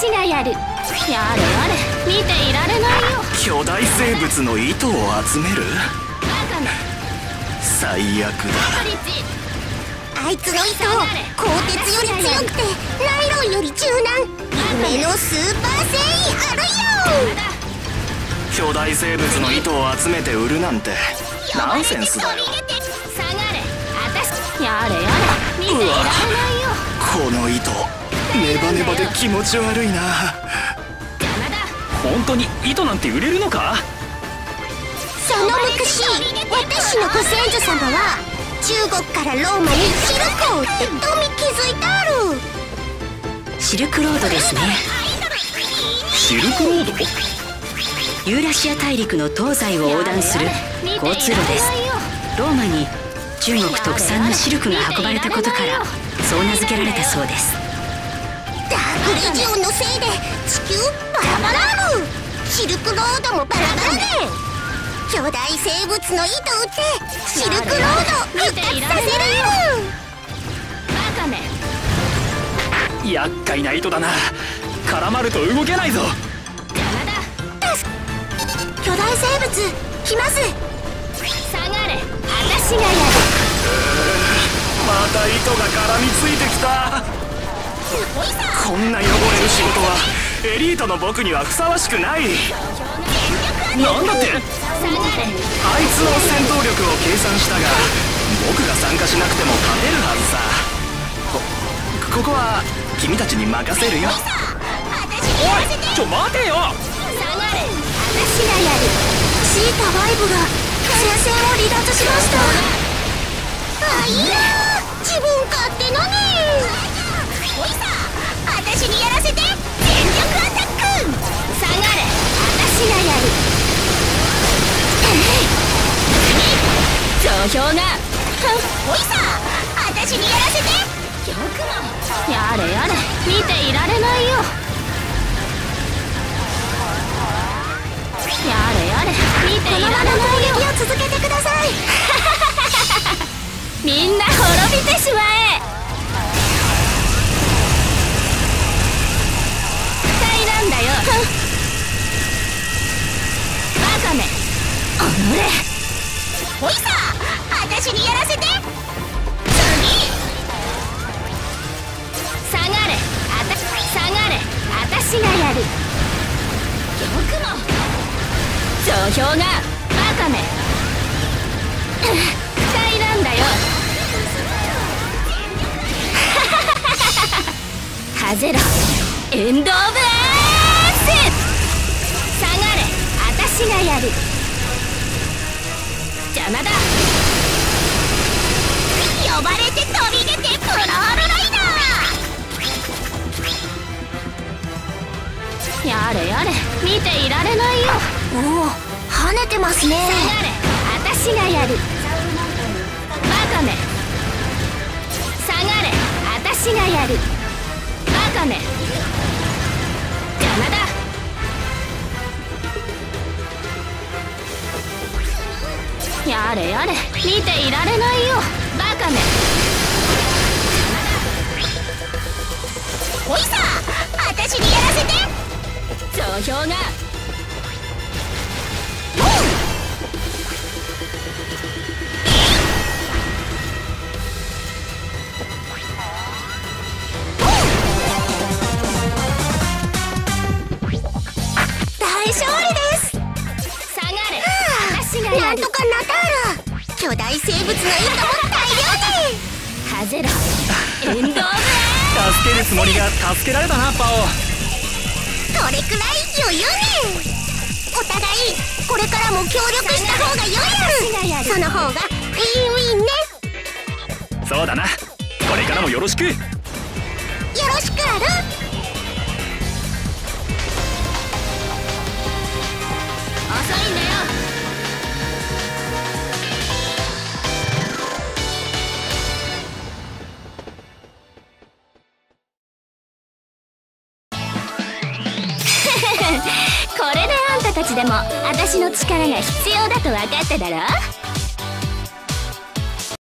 私がやる。やれやれ、見ていられないよ。 巨大生物の糸を集める。 バカめ。 最悪だ。 あいつの糸鋼鉄より強くてナイロンより柔軟、夢のスーパー繊維あるよ。 巨大生物の糸を集めて売るなんてナンセンスだよ。 下がれ、私やれやれ、見ていられないよ。 この糸ネバネバで気持ち悪いな。本当に糸なんて売れるのか。 その昔、私のご先祖様は中国からローマにシルクを売って富築いてある。 シルクロードですね。 シルクロード？ ユーラシア大陸の東西を横断する交通路です。ローマに中国特産のシルクが運ばれたことからそう名付けられたそうです。 ダークレジオンのせいで地球バラバラある。シルクロードもバラバラで巨大生物の糸を売ってシルクロード復活させる。 バカめ。 厄介な糸だな。絡まると動けないぞ。 巨大生物来ます。 下がれ、私がやる。 また糸が絡みついてきた。こんな汚れる仕事はエリートの僕にはふさわしくない。なんだって？あいつの戦闘力を計算したが僕が参加しなくても勝てるはずさ。ここは君たちに任せるよ。おい、ちょ待てよ。 下がれ、私がやる。 シータ5が戦線を離脱しました。あいやー、自分勝手のね。おいさ、私にやらせて。全力アタック。 下がれ、私がやる。帳票が。 おいさ、私にやらせて。 よくも。やれやれ、見ていられないよ。やれやれ、見ていられないよ。 攻撃を続けてください。 みんな滅びてしまえ。平らんだよ。バカめ。おのれ。 おいさ、私にやらせて。次。 下がれ、下がれ、私がやる。よくも。帳票が。バカめ。平らんだよ。ハゼロエンドオブアース。下がれ、私がやる。邪魔だ。 呼ばれて飛び出てプロールライダー。やれやれ、見ていられないよ。 おお、跳ねてますね。 下がれ、私がやる。バカめ。下がれ、私がやる。バカめ。邪魔だ。やれやれ、見ていられないよ。バカめ。 おいさ、私にやらせて。 帳票が。 大勝利です。 下がれ、私がやる。 なんとかなったる。巨大生物の糸も大量に。 ハゼロエンドオブアース。 助けるつもりが助けられたな、パオ。 これくらい余裕ね。お互いこれからも協力した方が良いやる。その方がウィンウィンね。 そうだな、これからもよろしく。 よろしくある。 遅いんだよ。これであんたたちでも私の力が必要だと分かっただろ。